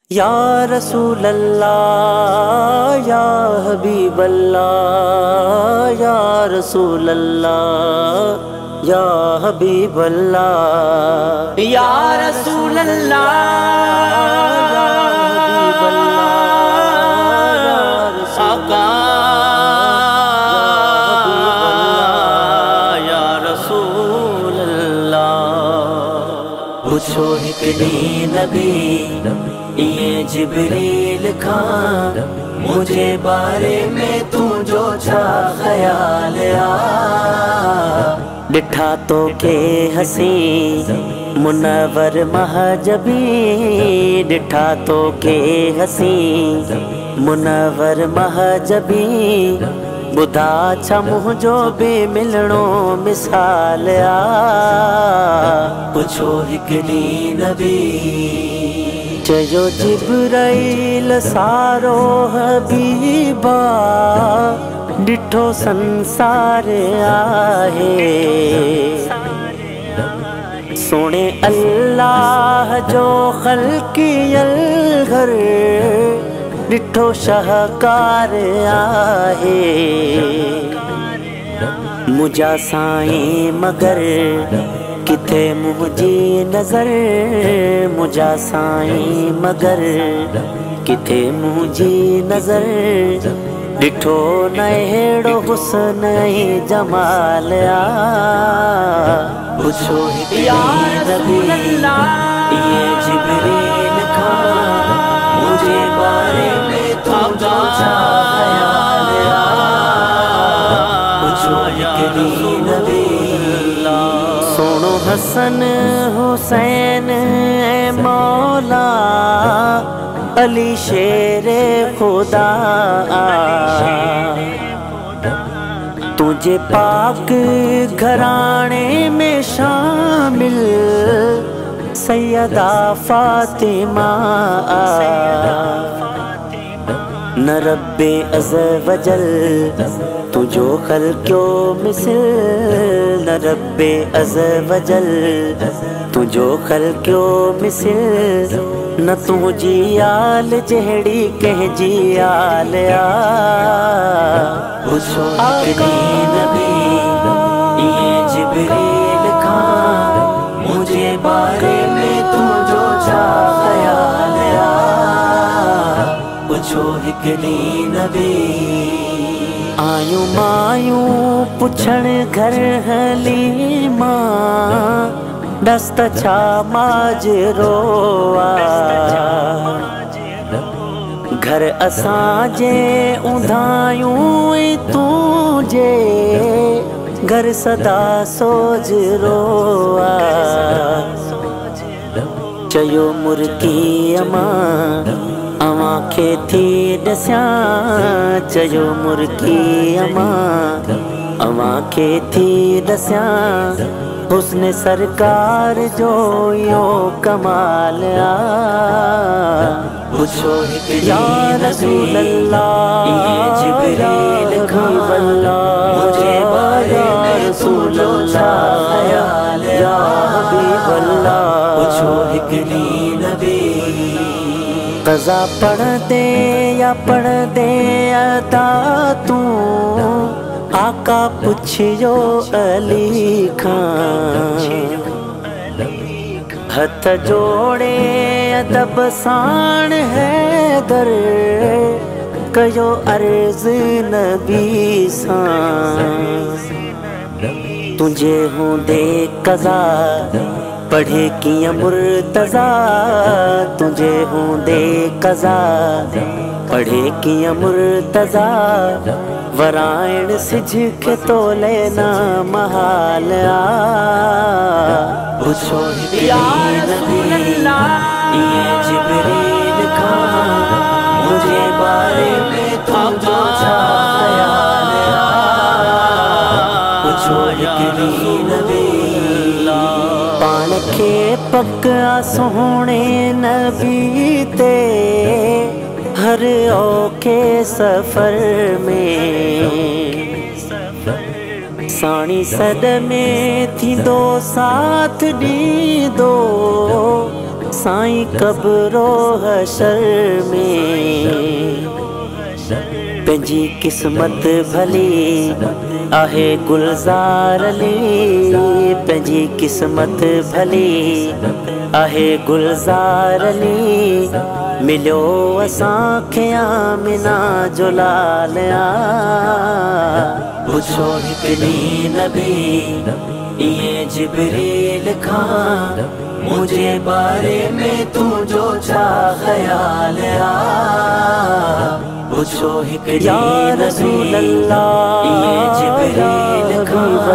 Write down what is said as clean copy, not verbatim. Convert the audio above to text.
या रसूल अल्लाह या हबीब अल्लाह या रसूल अल्लाह या हबीब अल्लाह या रसूल अल्लाह या हबीब अल्लाह आका या रसूल अल्लाह। पूछो हिकड़ी नबी ये जिब्रील खां मुझे बारे में तू जो छा ख्याल आ। डिठा तो के हसी मुनवर महजबी, डिठा तो के हसी मुनवर महजबी, बुधा छा मुझो बे मिलणो मिसाल आ। पुछो हिकड़ी नबी चयो जिब्राइल सारो हबीबा डिठो संसार आहे। सोने अल्लाह जो खल्कियल घर डिठो शाहकार आहे। मुझा साईं मगर किथे मुझी नजर, मुझा साईं मगर किथे मुझी नजर, डिठो न हेड़ो हुस्न जमाल आ। पुछो या रसूल अल्लाह ये जिब्रील खां मुझे बारे में तू जो छा ख्याल आ। पुछो हिकड़ी नबी सोनो हसन हुसैन मौला अली शेरे खुदा, तुझे पाक घराने में शामिल सैयदा फातिमा। न रब्बे अज़ वजल तुझो खल क्यों मिसल, न रब्बे अज़ वजल तुझो खल क्यों मिसल, न तुझी आल जहड़ी कहजी आल आ। पुछो हिकड़ी नबी ये जिब्रील खां मुझे बारे में तू जो छा ख्याल आ। पुछो हिकड़ी नबी आयूं मायूं पुछण घर हलीमा दस्त छा माजरो आ। घर असांजे उंधायूं तुझे घर सदा सोजरो आ। चयो मुर्की अमां खे थी ॾस्यां, चयो मुर्की अमां खे थी ॾस्यां, हुस्न सरकार जो यो कमाल आ। पुछो या रसूल अल्लाह ये जिब्रील खां मुझे बारे में तू जो छा ख्याल या हबीब अल्लाह। पुछो हिकड़ी नबी क़ज़ा पढ़ दे या पढ़ दे अदा तू आका पुछियो अली खां। हथ जोड़े अदब साण हैदर कयो अर्ज़ नबी सां। तुझे हूंदे क़ज़ा पढ़े किया मुर्तज़ा, तुझे हूंदे क़ज़ा पढ़े किया मुर्तज़ा, वरायण सिज के तोले ना महाल आ। पुछो या रसूल अल्लाह ये जिब्रील खां मुझे बारे में तू जो छा ख्याल आ। पुछो हिकड़ी नबी पान खे पक्का सोहणे नबी ते हर औखे सफर में साणी सद में थींदो साथ ॾींदो साईं कब्रो हशर में पंहिंजी किस्मत भली आहे गुलज़ार अली, पंहिंजी किस्मत भली आहे गुलज़ार अली। मिलियो असांखे आमिना जो लाल पुछो हिकु ॾींहुं नबी इहे जिब्रील खां मुझे बारे में तुझो छा ख्याल पुछो हिकु ॾींहुं नबी इहे जिब्रील खां